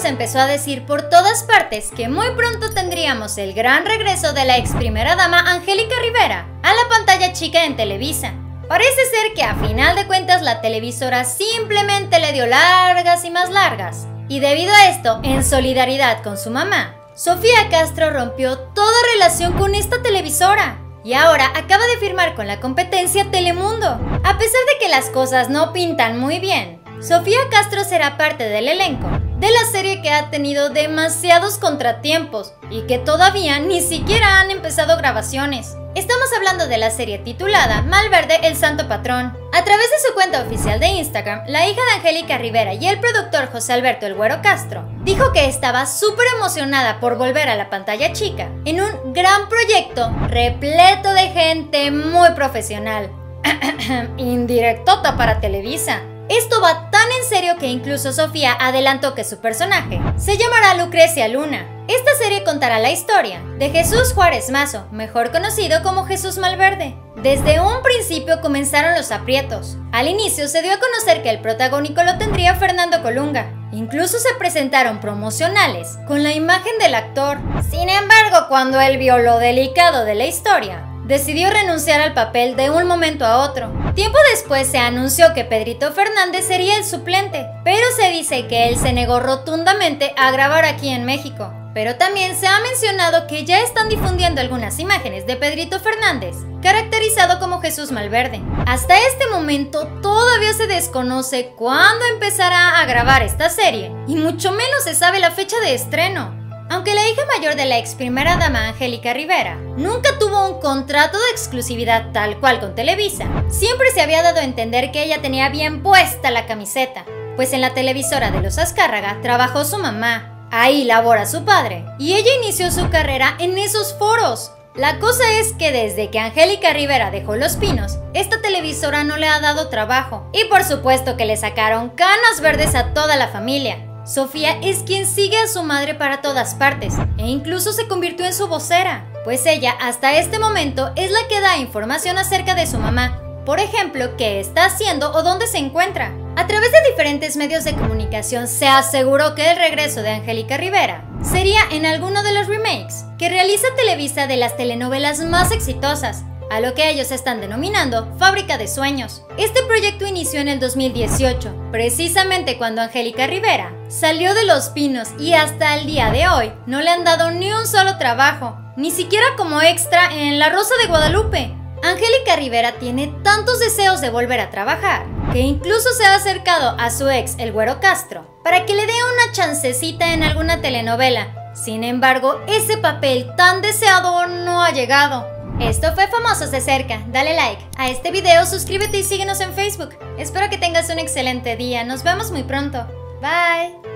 se empezó a decir por todas partes que muy pronto tendríamos el gran regreso de la ex primera dama Angélica Rivera a la pantalla chica en Televisa. Parece ser que a final de cuentas la televisora simplemente le dio largas y más largas. Y debido a esto, en solidaridad con su mamá, Sofía Castro rompió toda relación con esta televisora. Y ahora acaba de firmar con la competencia Telemundo. A pesar de que las cosas no pintan muy bien, Sofía Castro será parte del elenco de la serie que ha tenido demasiados contratiempos y que todavía ni siquiera han empezado grabaciones. Estamos hablando de la serie titulada Malverde, el Santo Patrón. A través de su cuenta oficial de Instagram, la hija de Angélica Rivera y el productor José Alberto El Güero Castro dijo que estaba súper emocionada por volver a la pantalla chica en un gran proyecto repleto de gente muy profesional. Indirectota para Televisa. Esto va tan en serio que incluso Sofía adelantó que su personaje se llamará Lucrecia Luna. Esta serie contará la historia de Jesús Juárez Mazo, mejor conocido como Jesús Malverde. Desde un principio comenzaron los aprietos. Al inicio se dio a conocer que el protagónico lo tendría Fernando Colunga. Incluso se presentaron promocionales con la imagen del actor. Sin embargo, cuando él vio lo delicado de la historia, decidió renunciar al papel de un momento a otro. Tiempo después se anunció que Pedrito Fernández sería el suplente, pero se dice que él se negó rotundamente a grabar aquí en México. Pero también se ha mencionado que ya están difundiendo algunas imágenes de Pedrito Fernández, caracterizado como Jesús Malverde. Hasta este momento todavía se desconoce cuándo empezará a grabar esta serie, y mucho menos se sabe la fecha de estreno. Aunque la hija mayor de la ex primera dama Angélica Rivera nunca tuvo un contrato de exclusividad tal cual con Televisa, siempre se había dado a entender que ella tenía bien puesta la camiseta, pues en la televisora de los Azcárraga trabajó su mamá, ahí labora su padre, y ella inició su carrera en esos foros. La cosa es que desde que Angélica Rivera dejó Los Pinos, esta televisora no le ha dado trabajo, y por supuesto que le sacaron canas verdes a toda la familia. Sofía es quien sigue a su madre para todas partes e incluso se convirtió en su vocera, pues ella hasta este momento es la que da información acerca de su mamá, por ejemplo, qué está haciendo o dónde se encuentra. A través de diferentes medios de comunicación se aseguró que el regreso de Angélica Rivera sería en alguno de los remakes que realiza Televisa de las telenovelas más exitosas, a lo que ellos están denominando Fábrica de Sueños. Este proyecto inició en el 2018, precisamente cuando Angélica Rivera salió de Los Pinos y hasta el día de hoy no le han dado ni un solo trabajo, ni siquiera como extra en La Rosa de Guadalupe. Angélica Rivera tiene tantos deseos de volver a trabajar que incluso se ha acercado a su ex, El Güero Castro, para que le dé una chancecita en alguna telenovela. Sin embargo, ese papel tan deseado no ha llegado. Esto fue Famosos de Cerca. Dale like a este video, suscríbete y síguenos en Facebook. Espero que tengas un excelente día. Nos vemos muy pronto. Bye.